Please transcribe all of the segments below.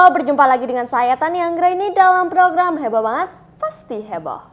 Halo, berjumpa lagi dengan saya Tania Anggraini dalam program Heboh Banget, Pasti Heboh.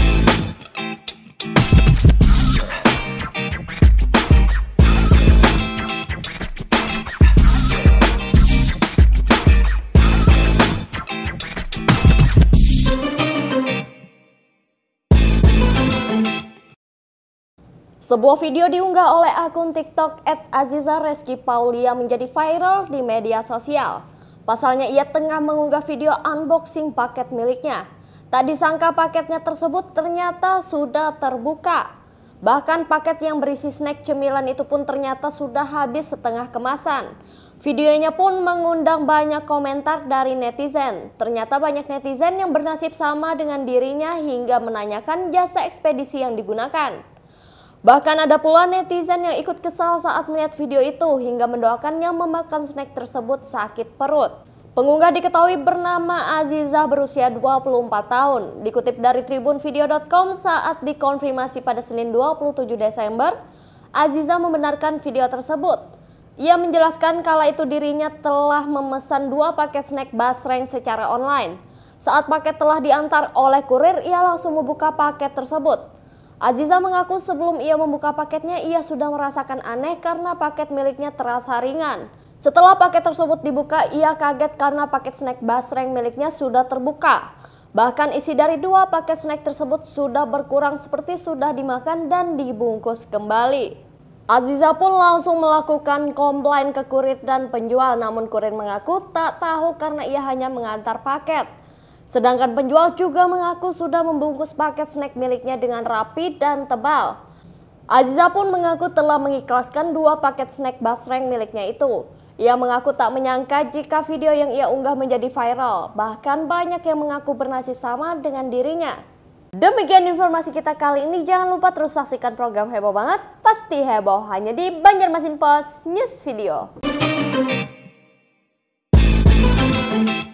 Sebuah video diunggah oleh akun TikTok @azizareski_paulia menjadi viral di media sosial. Pasalnya ia tengah mengunggah video unboxing paket miliknya. Tak disangka paketnya tersebut ternyata sudah terbuka. Bahkan paket yang berisi snack cemilan itu pun ternyata sudah habis setengah kemasan. Videonya pun mengundang banyak komentar dari netizen. Ternyata banyak netizen yang bernasib sama dengan dirinya hingga menanyakan jasa ekspedisi yang digunakan. Bahkan ada pula netizen yang ikut kesal saat melihat video itu hingga mendoakan yang memakan snack tersebut sakit perut. Pengunggah diketahui bernama Aziza berusia 24 tahun. Dikutip dari tribunvideo.com saat dikonfirmasi pada Senin 27 Desember, Aziza membenarkan video tersebut. Ia menjelaskan kala itu dirinya telah memesan 2 paket snack basreng secara online. Saat paket telah diantar oleh kurir, ia langsung membuka paket tersebut. Aziza mengaku sebelum ia membuka paketnya ia sudah merasakan aneh karena paket miliknya terasa ringan. Setelah paket tersebut dibuka ia kaget karena paket snack basreng miliknya sudah terbuka. Bahkan isi dari 2 paket snack tersebut sudah berkurang seperti sudah dimakan dan dibungkus kembali. Aziza pun langsung melakukan komplain ke kurir dan penjual, namun kurir mengaku tak tahu karena ia hanya mengantar paket. Sedangkan penjual juga mengaku sudah membungkus paket snack miliknya dengan rapi dan tebal. Aziza pun mengaku telah mengikhlaskan 2 paket snack basreng miliknya itu. Ia mengaku tak menyangka jika video yang ia unggah menjadi viral. Bahkan banyak yang mengaku bernasib sama dengan dirinya. Demikian informasi kita kali ini. Jangan lupa terus saksikan program Heboh Banget, Pasti Heboh hanya di Banjarmasin Post News Video.